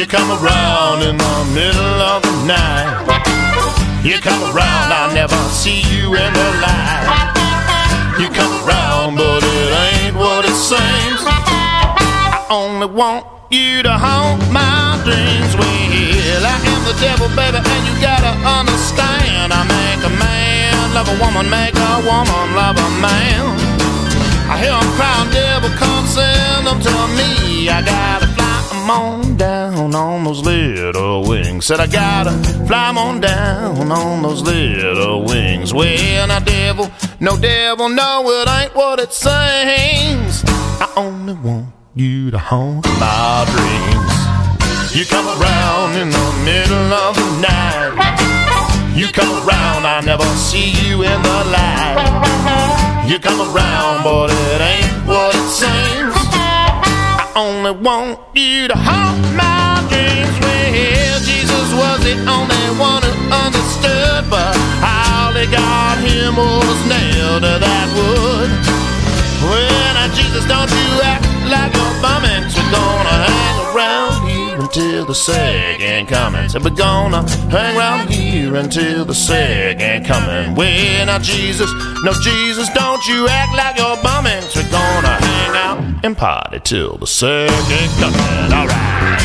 come around in the middle of the night. You come around, I never see you in the light. You come around, but it ain't what it seems. I only want you to haunt my dreams. Well, I am the devil, baby, and you gotta understand. I make a man love a woman, make a woman love a man. I hear them crying, devil, come send them to me. I gotta fly them on down on those little wings. Said I gotta fly them on down on those little wings. Well, now devil, no, it ain't what it seems. I only want you to haunt my dreams. You come around in the middle of the night. You come around, I never see you in the light. You come around, but it ain't what it seems. I only want you to haunt my dreams. Well, Jesus was the only one who understood, but all they got him was nailed to that wood. Well, now Jesus, don't you act like a bumming. We're gonna hang around here until the second coming. So we're gonna hang around here until the second coming. Well, now Jesus, no Jesus, don't you act like you're bumming. We're gonna hang out and party till the second coming. All right.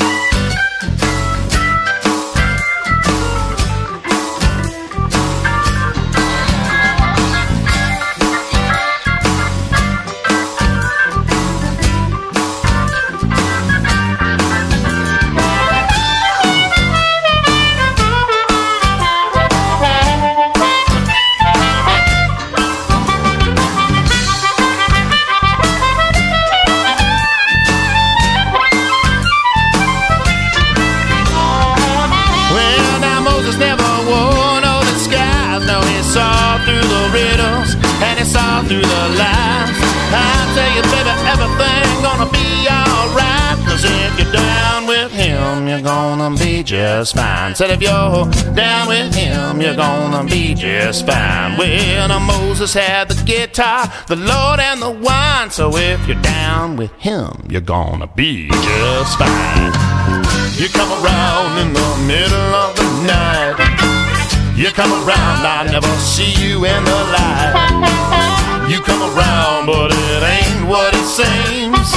And it's all through the lies. I tell you, baby, everything gonna be alright. Cause if you're down with him, you're gonna be just fine. Said if you're down with him, you're gonna be just fine. Well, now Moses had the guitar, the Lord and the wine. So if you're down with him, you're gonna be just fine. You come around in the middle of the night. You come around, I never see you in the light. You come around, but it ain't what it seems.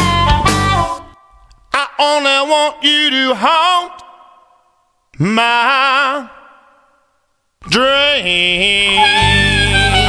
I only want you to haunt my dreams.